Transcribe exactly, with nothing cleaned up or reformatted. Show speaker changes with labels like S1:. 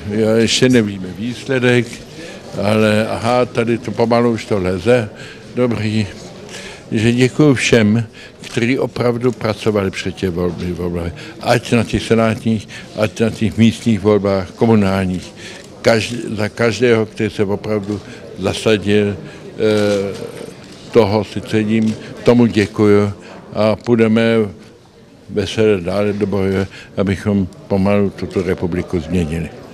S1: já ještě nevíme výsledek, ale aha, tady to pomalu už to leze. Dobrý, že děkuji všem, kteří opravdu pracovali před těch volbami, ať na těch senátních, ať na těch místních volbách, komunálních. Každý, za každého, který se opravdu zasadil, eh, toho si cením, tomu děkuji a půjdeme veselé dále do boje, abychom pomalu tuto republiku změnili.